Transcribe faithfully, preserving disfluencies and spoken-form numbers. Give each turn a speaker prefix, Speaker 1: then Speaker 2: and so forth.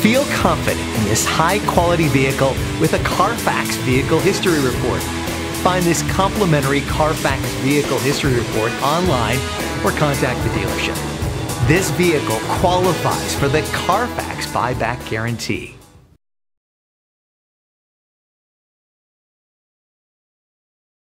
Speaker 1: Feel confident in this high-quality vehicle with a Carfax Vehicle History Report. Find this complimentary Carfax Vehicle History Report online or contact the dealership. This vehicle qualifies for the Carfax Buyback Guarantee.